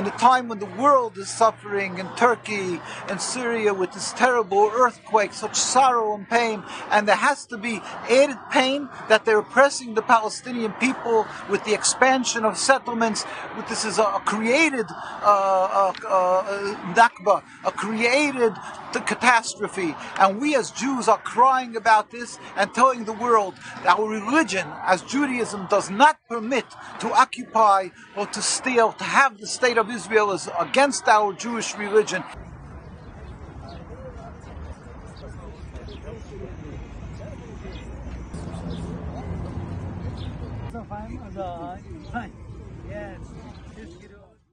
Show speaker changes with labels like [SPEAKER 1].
[SPEAKER 1] in a time when the world is suffering, in Turkey and Syria with this terrible earthquake, such sorrow and pain, and there has to be added pain that they're oppressing the Palestinian people with the expansion of settlements. This is a created Nakba, a created catastrophe, and we as Jews are crying about this and telling the world that our religion, as Judaism, does not permit to occupy or to steal, to have the state of Israel is against our Jewish religion. Yes.